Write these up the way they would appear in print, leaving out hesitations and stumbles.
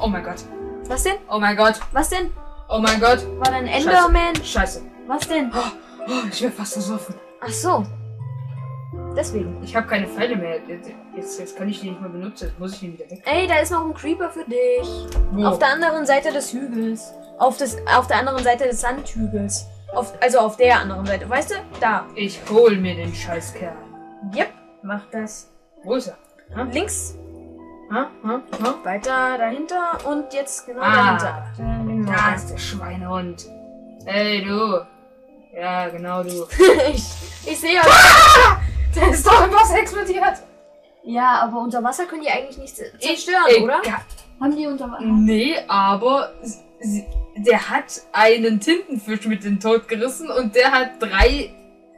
Oh mein Gott. Was denn? Oh mein Gott. Was denn? Oh mein Gott. War da ein Enderman? Scheiße. Was denn? Oh, ich werde fast ersoffen. Ach so. Deswegen. Ich habe keine Pfeile mehr. Jetzt kann ich die nicht mehr benutzen. Jetzt muss ich die wieder weg. Ey, da ist noch ein Creeper für dich. Wo? Auf der anderen Seite des Hügels. Auf der anderen Seite des Sandhügels. Also auf der anderen Seite. Weißt du? Da. Ich hol mir den Scheißkerl. Yep. Mach das. Wo ist er? Ha? Links. Ha? Weiter dahinter. Und jetzt genau Ah. dahinter. Genau. Da ist der Schweinehund. Hey, du. Ja, genau du. ich sehe euch. Der ist doch im Wasser explodiert. Ja, aber unter Wasser können die eigentlich nicht zerstören, oder? Haben die unter Wasser? Nee, aber der hat einen Tintenfisch mit den Tod gerissen und der hat 3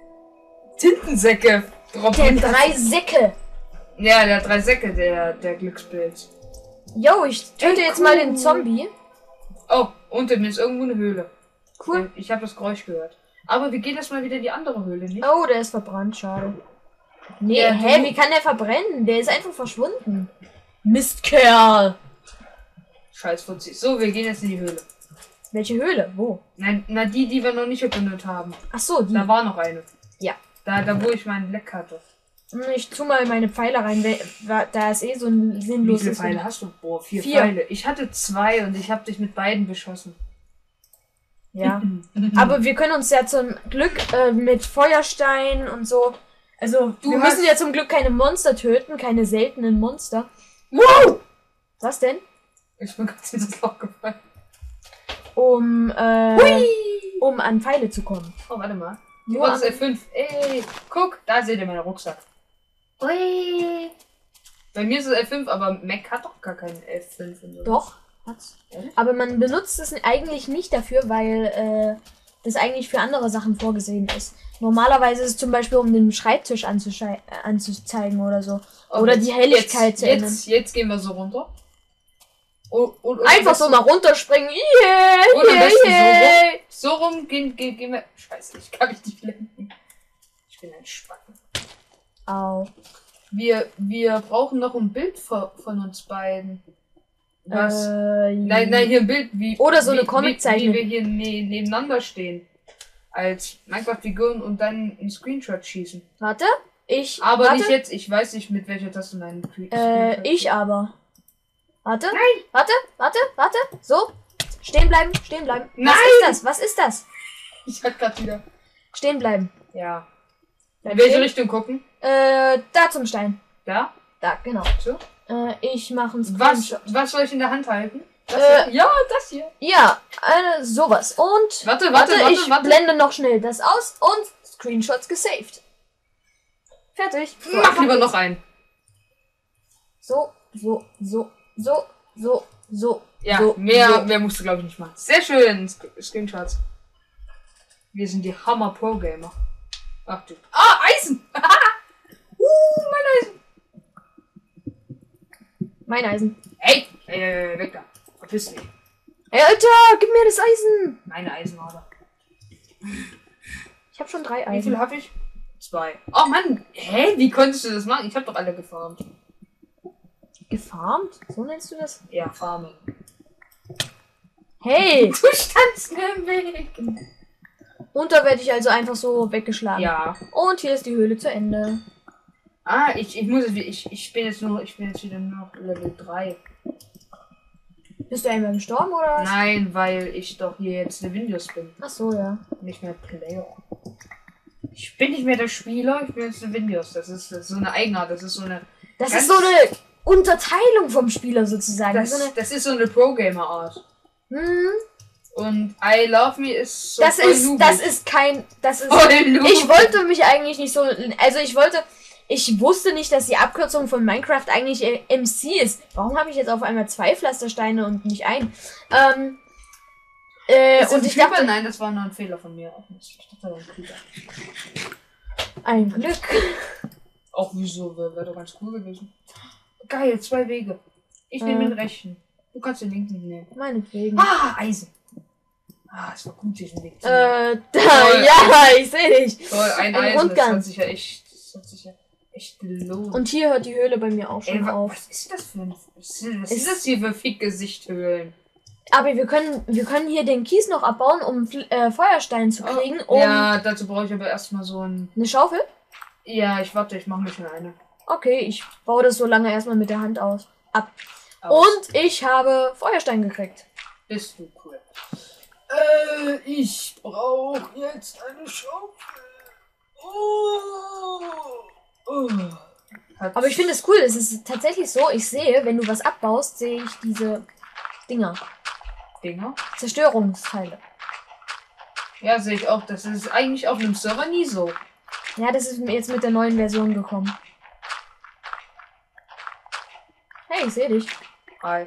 Tintensäcke drauf. Der hat 3 Säcke. Ja, der hat 3 Säcke, der Glückspilz. Yo, ich töte jetzt mal den Zombie. Oh, unter mir ist irgendwo eine Höhle. Cool. Ich habe das Geräusch gehört. Aber wir gehen erstmal wieder in die andere Höhle, nicht? Oh, der ist verbrannt, schade. Nee, Ja, wie kann der verbrennen? Der ist einfach verschwunden. Mistkerl. Scheiß Fuzzi. So, wir gehen jetzt in die Höhle. Welche Höhle? Wo? Nein, na die wir noch nicht erkundet haben. Ach so, die. Da war noch eine. Ja. Da wo ich meinen Leck hatte. Ich tu mal meine Pfeile rein. Da ist eh so ein Wie sinnloses. viele Pfeile hast du? Boah, 4 4. Pfeile. Ich hatte 2 und ich habe dich mit beiden beschossen. Ja. Aber wir können uns ja zum Glück mit Feuerstein und so. Also, wir müssen ja zum Glück keine Monster töten, keine seltenen Monster. Wow! Was denn? Ich bin gerade ins Loch gefallen. Um an Pfeile zu kommen. Oh, warte mal. Du Nur wolltest F5. Ey, guck, da seht ihr meinen Rucksack. Ui. Bei mir ist es F5, aber Mac hat doch gar keinen F5 und so. Doch, hat's. Ehrlich? Aber man benutzt es eigentlich nicht dafür, weil das eigentlich für andere Sachen vorgesehen ist. Normalerweise ist es zum Beispiel, um den Schreibtisch anzuzeigen oder so. Oh, Oder die Helligkeit zu ändern. Jetzt gehen wir so runter. Und Einfach so mal runterspringen. Yeah, und am yeah, besten yeah. so rum gehen wir. Scheiße, ich kann mich nicht blenden. Ich bin ein Spacken. Au. Wir brauchen noch ein Bild von uns beiden. Was? Nein, Nein, hier ein Bild, wie. Oder so eine wie Comiczeichnung. wir hier nebeneinander stehen. Als Minecraft-Figuren und dann einen Screenshot schießen. Warte, Aber warte. nicht jetzt, ich weiß nicht, mit welcher Taste mein Ich aber. Warte. Nein! Warte. So. Stehen bleiben. Nein! Was ist das? Ich hab grad wieder. Stehen bleiben. Ja. In Bleib welche stehen. Richtung gucken? Da zum Stein. Da? Da, genau. So? Ich mache einen Screenshot. Was soll ich in der Hand halten? Das hier? Ja, das hier. Ja, sowas. Und Warte. ich blende noch schnell das aus und Screenshots gesaved. Fertig. So, Mach lieber noch einen. So. Ja, so, mehr musst du, glaube ich, nicht machen. Sehr schön. Screenshots. Wir sind die Hammer Pro Gamer. Ach du. Ah, Eisen! Mein Eisen! Mein Eisen. Hey! Weg da. Verpiss dich. Ey, Alter, gib mir das Eisen. Meine Eisenader. Ich habe schon 3 Wie Eisen. viel habe ich? 2. Oh Mann! Hä? Wie konntest du das machen? Ich habe doch alle gefarmt. Gefarmt? So nennst du das? Ja, Farming. Hey! Du standst mir im Weg. Und da werde ich also einfach so weggeschlagen. Ja. Und hier ist die Höhle zu Ende. Ah, ich bin jetzt wieder nur noch Level 3. Bist du einmal gestorben oder was? Nein, weil ich doch hier jetzt der Windows bin. Ach so, ja. Nicht mehr Player. Ich bin nicht mehr der Spieler, ich bin jetzt der Windows. Das ist so eine Eigenart, das ist so eine. Das ist so eine Unterteilung vom Spieler sozusagen. Das ist so eine Pro-Gamer-Art. Hm, Und I Love Me ist so das voll ist noobig. kein. Voll noobig. Ich wollte mich eigentlich nicht so. Also ich wusste nicht, dass die Abkürzung von Minecraft eigentlich MC ist. Warum habe ich jetzt auf einmal 2 Pflastersteine und nicht einen? Und ich dachte, nein, das war nur ein Fehler von mir. Ich dachte, das war ein Creeper. ein Glück. Auch wieso, wäre doch ganz cool gewesen. Geil, 2 Wege. Ich nehme den rechten. Du kannst den linken nehmen. Meinetwegen. Ah, Eisen. Ah, es war gut, diesen Weg zu nehmen. Ja, ich sehe dich. Toll, ein ein Eisen. Rundgang. Das hat sich ja echt. Echt los. Und hier hört die Höhle bei mir auch schon auf. Was ist das für ein... Was ist das hier für Fick-Gesicht-Höhlen? Aber wir können hier den Kies noch abbauen, um Feuerstein zu kriegen. Ja, dazu brauche ich aber erstmal so ein... Eine Schaufel? Ja, ich mache mir schon eine. Okay, ich baue das so lange erstmal mit der Hand ab. Und ich habe Feuerstein gekriegt. Bist du cool. Ich brauche jetzt eine Schaufel. Aber ich finde es cool. Es ist tatsächlich so, ich sehe, wenn du was abbaust, sehe ich diese Dinger. Zerstörungsteile. Ja, sehe ich auch. Das ist eigentlich auf einem Server nie so. Ja, das ist jetzt mit der neuen Version gekommen. Hey, ich sehe dich. Hi.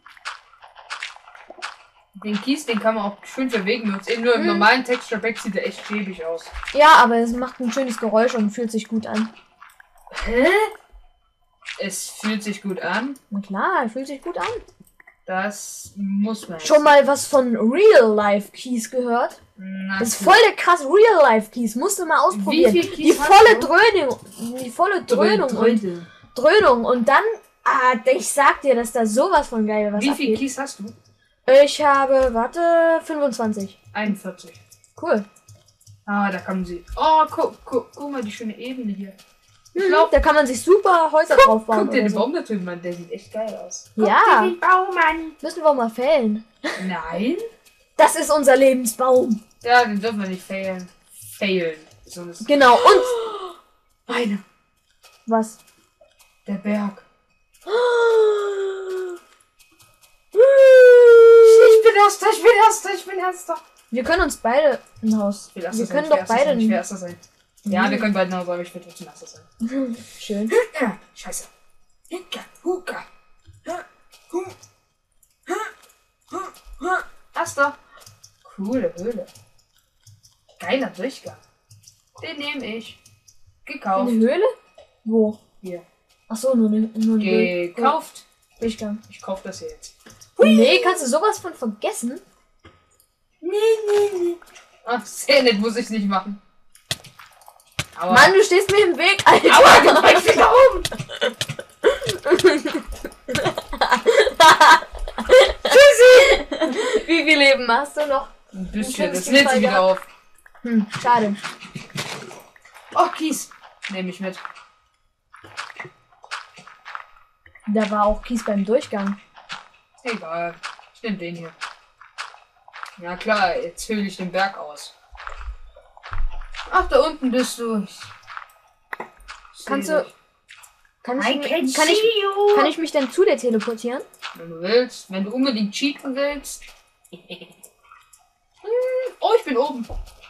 Den Kies, den kann man auch schön verwegen. Nur im normalen Texture Pack sieht er echt schäbig aus. Ja, aber es macht ein schönes Geräusch und fühlt sich gut an. Hä? Es fühlt sich gut an? Na klar, fühlt sich gut an. Das muss man. Schon mal was von Real-Life-Keys gehört? Das ist voll der krass Real-Life-Keys. Musst du mal ausprobieren. Wie viel Keys die volle Dröhnung. Die volle Dröhnung. Und dann, ich sag dir, dass da sowas von geil was Wie abgeht. viel Keys hast du? Ich habe, 25. 41. Cool. Ah, da kann man sie. Oh, guck mal, die schöne Ebene hier. Da kann man sich super Häuser drauf bauen. Guck dir den Baum natürlich mal, der sieht echt geil aus. Ja. Guck dir den Baum an. Müssen wir mal fällen. Nein. Das ist unser Lebensbaum. Ja, den dürfen wir nicht failen. Genau, und... Eine. Was? Der Berg. Ich bin Erster. Wir können uns beide ein Haus. Wir können doch beide ein Erster sein. Ja, wir können beide ein Haus, aber ich will trotzdem Erster sein. Schön. Scheiße. Erster. Coole Höhle. Geiler Durchgang. Den nehme ich. Gekauft. Eine Höhle? Wo? Hier. Achso, nur eine Gekauft. Durchgang. Ich kaufe das hier jetzt. Nee, kannst du sowas von vergessen? Nee. Ach, sehr nett, muss ich nicht machen. Aber Mann, du stehst mir im Weg, Alter. Aber ich bin da oben. Tschüssi. Wie viel Leben hast du noch? Ein bisschen, das lädt sich wieder auf. Schade. Oh, Kies. Nehme ich mit. Da war auch Kies beim Durchgang. Egal. Ich nehme den hier. Ja klar, jetzt höhle ich den Berg aus. Ach, da unten bist du. Kann ich mich denn zu dir teleportieren? Wenn du willst. Wenn du unbedingt cheaten willst. Oh, ich bin oben.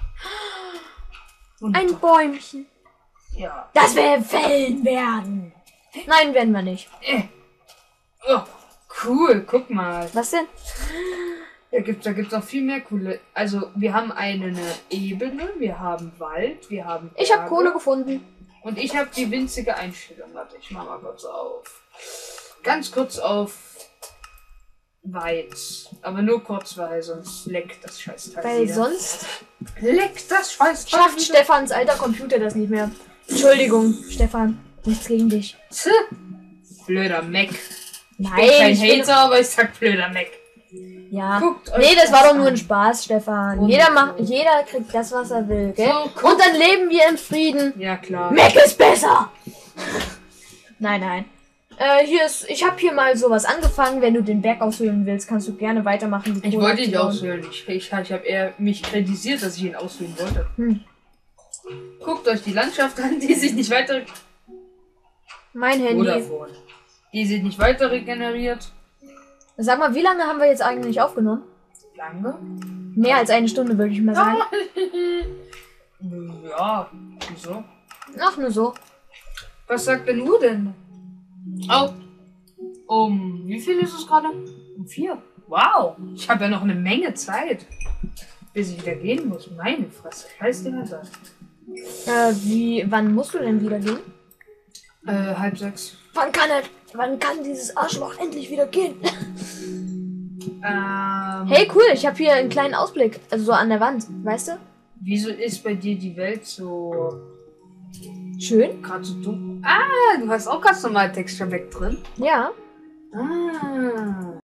Ein Bäumchen. Ja. Das wir fällen werden. Nein, werden wir nicht. Oh, cool, guck mal. Was denn? Da gibt's noch viel mehr coole. Also, wir haben eine Ebene, wir haben Wald, wir haben Berge. Ich habe Kohle gefunden. Und ich habe die winzige Einstellung. Warte, ich mach mal kurz auf. Ganz kurz auf weit. Aber nur kurz, weil sonst leckt das Scheißteil. Weil wieder. sonst leckt das Scheißteil. schafft Stefans alter Computer das nicht mehr. Entschuldigung, Stefan. Nichts gegen dich. Blöder Mac. Nein. Ich bin kein Hater, aber ich sag blöder Mac. Ja. Guckt euch Nee, das war doch nur ein an. Spaß, Stefan. Wundervoll. Jeder kriegt das, was er will, gell? So, und dann leben wir im Frieden. Ja, klar. Mac ist besser! Nein. Ich habe hier mal sowas angefangen. Wenn du den Berg aushöhlen willst, kannst du gerne weitermachen. Ich wollte ihn aushöhlen. Ich habe eher mich kritisiert, dass ich ihn aushöhlen wollte. Guckt euch die Landschaft an, die sich nicht weiter... Mein Handy. Vodafone. Die sich nicht weiter regeneriert. Sag mal, wie lange haben wir jetzt eigentlich aufgenommen? Lange? Mehr als eine Stunde, würde ich mal sagen. Ja, wieso? Ach, nur so. Was sagt denn Uhr denn? Oh. Wie viel ist es gerade? 4. Wow. Ich habe ja noch eine Menge Zeit. Bis ich wieder gehen muss. Meine Fresse. Scheiß Ding das. Wann musst du denn wieder gehen? 5:30. Wann kann dieses Arschloch endlich wieder gehen? Hey, Hey, cool, ich habe hier einen kleinen Ausblick. Also so an der Wand, weißt du? wieso ist bei dir die Welt so Schön. Gerade so du. Ah, du hast auch ganz normal Texture Pack drin. Ja. Ah.